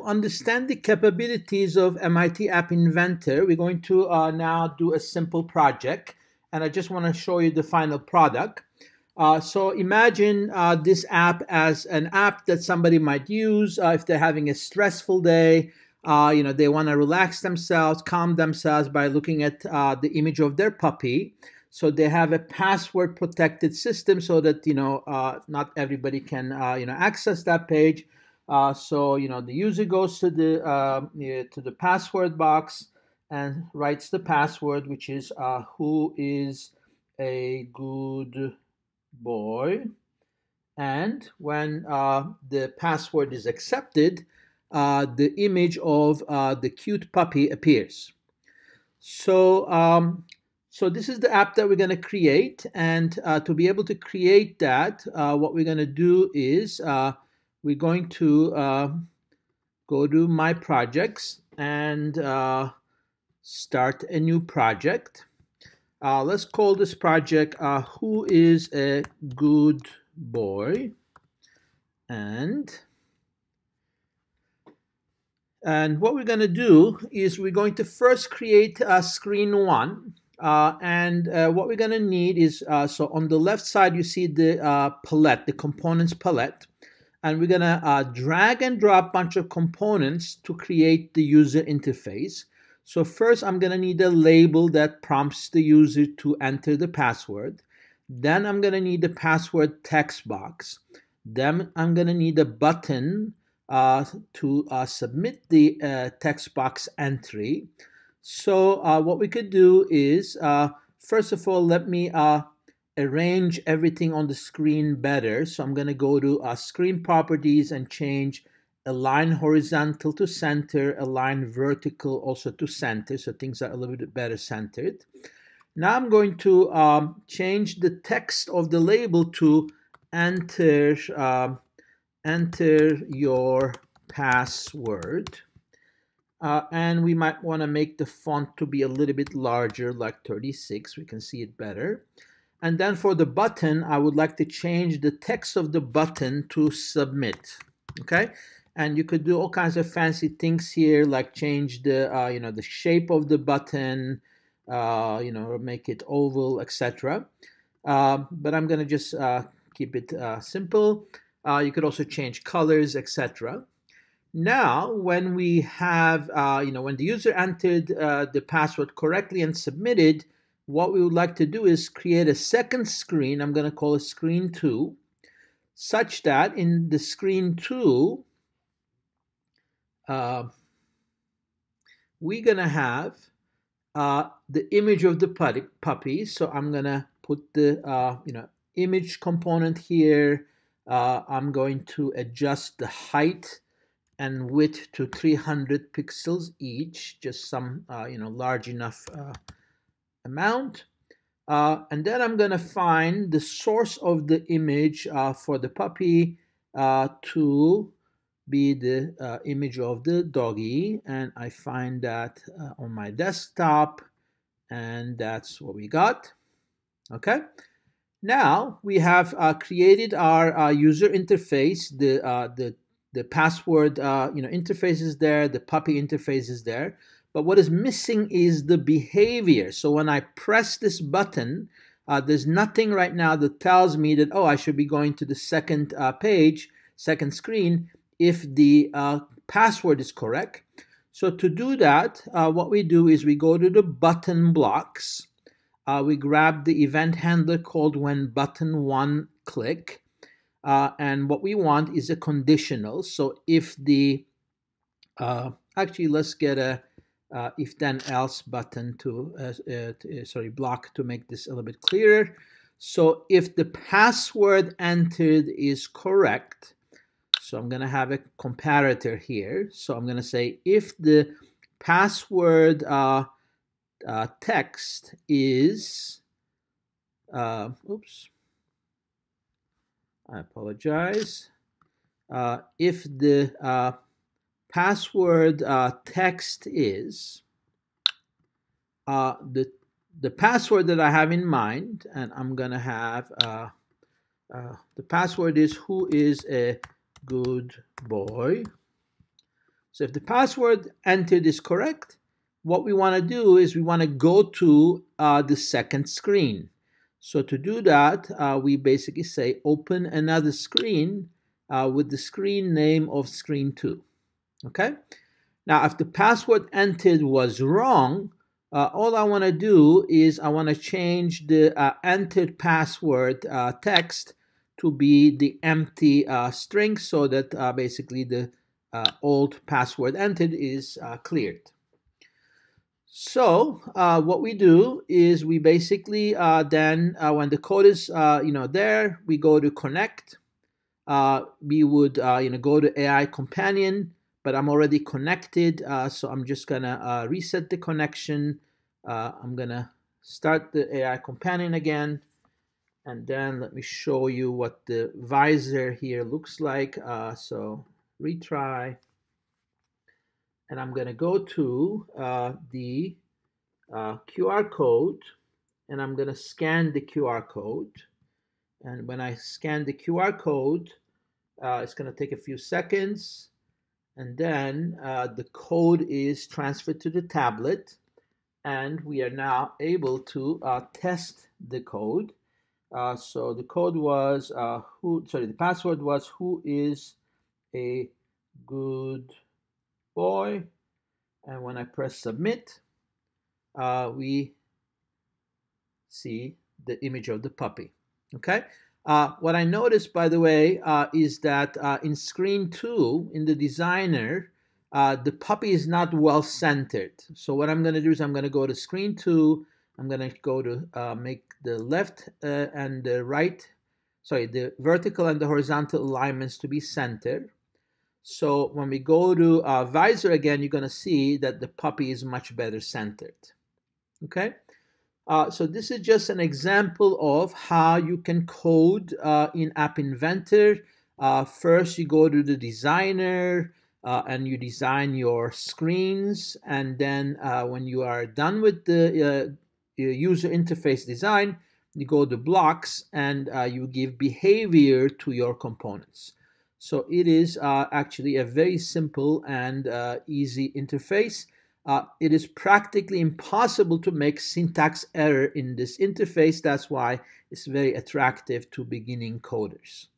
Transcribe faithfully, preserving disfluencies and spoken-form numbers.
understand the capabilities of M I T App Inventor, we're going to uh, now do a simple project, and I just want to show you the final product. Uh, so imagine uh, this app as an app that somebody might use uh, if they're having a stressful day. Uh, you know, they want to relax themselves, calm themselves by looking at uh, the image of their puppy. So they have a password protected system so that, you know, uh, not everybody can, uh, you know, access that page. Uh, so, you know, the user goes to the, uh, to the password box and writes the password, which is uh, who is a good boy. And when uh, the password is accepted, uh, the image of uh, the cute puppy appears. So, um, so this is the app that we're going to create. And uh, to be able to create that, uh, what we're going to do is uh, we're going to uh, go to My Projects and uh, start a new project. Uh, let's call this project uh, Who is a Good Boy? And, and what we're going to do is we're going to first create a screen one. Uh, and uh, what we're going to need is, uh, so on the left side, you see the uh, palette, the components palette. And we're going to uh, drag and drop a bunch of components to create the user interface. So first, I'm going to need a label that prompts the user to enter the password. Then I'm going to need the password text box. Then I'm going to need a button uh, to uh, submit the uh, text box entry. So uh, what we could do is, uh, first of all, let me uh, arrange everything on the screen better. So I'm going to go to uh, Screen Properties and change align horizontal to center, align vertical also to center, so things are a little bit better centered. Now I'm going to um, change the text of the label to enter, um, enter your password. Uh, and we might want to make the font to be a little bit larger, like thirty-six. We can see it better. And then for the button, I would like to change the text of the button to submit. Okay. And you could do all kinds of fancy things here, like change the, uh, you know, the shape of the button, uh, you know, make it oval, et cetera. Uh, but I'm going to just uh, keep it uh, simple. Uh, you could also change colors, et cetera. Now, when we have, uh, you know, when the user entered uh, the password correctly and submitted, what we would like to do is create a second screen. I'm going to call it screen two, such that in the screen two, Uh, we're going to have uh, the image of the puppy. So I'm going to put the uh, you know, image component here. Uh, I'm going to adjust the height and width to three hundred pixels each, just some uh, you know, large enough uh, amount. Uh, and then I'm going to find the source of the image uh, for the puppy uh, to be the uh, image of the doggy, and I find that uh, on my desktop, and that's what we got. Okay, now we have uh, created our uh, user interface. The uh, the the password uh, you know, interface is there, the puppy interface is there, but what is missing is the behavior. So when I press this button, uh, there's nothing right now that tells me that, oh, I should be going to the second uh, page, second screen, if the uh, password is correct. So to do that, uh, what we do is we go to the button blocks. Uh, we grab the event handler called when button one click. Uh, and what we want is a conditional. So if the, uh, actually let's get a uh, if then else button to, uh, uh, to, sorry, block to make this a little bit clearer. So if the password entered is correct, so I'm going to have a comparator here. So I'm going to say if the password uh, uh, text is, uh, oops, I apologize. Uh, if the uh, password uh, text is uh, the, the password that I have in mind, and I'm going to have uh, uh, the password is who is a good boy. So if the password entered is correct, what we want to do is we want to go to uh, the second screen. So to do that, uh, we basically say open another screen uh, with the screen name of screen two. Okay? Now, if the password entered was wrong, uh, all I want to do is I want to change the uh, entered password uh, text to be the empty uh, string so that uh, basically the uh, old password entered is uh, cleared. So uh, what we do is we basically uh, then uh, when the code is uh, you know there, we go to connect. Uh, we would uh, you know go to A I companion, but I'm already connected, uh, so I'm just gonna uh, reset the connection. Uh, I'm gonna start the A I companion again, and then let me show you what the visor here looks like. Uh, so retry. And I'm going to go to uh, the uh, Q R code, and I'm going to scan the Q R code. And when I scan the Q R code, uh, it's going to take a few seconds, and then uh, the code is transferred to the tablet, and we are now able to uh, test the code. Uh, so the code was uh, who? Sorry, the password was who is a good boy. And when I press submit, uh, we see the image of the puppy. Okay. Uh, what I noticed, by the way, uh, is that uh, in screen two, in the designer, uh, the puppy is not well centered. So what I'm going to do is I'm going to go to screen two. I'm going to go to uh, make the left uh, and the right, sorry, the vertical and the horizontal alignments to be centered. So when we go to uh, visor again, you're going to see that the puppy is much better centered. Okay, uh, so this is just an example of how you can code uh, in App Inventor. Uh, first, you go to the designer uh, and you design your screens, and then uh, when you are done with the uh, user interface design, you go to blocks and uh, you give behavior to your components. So it is uh, actually a very simple and uh, easy interface. Uh, it is practically impossible to make syntax error in this interface. That's why it's very attractive to beginning coders.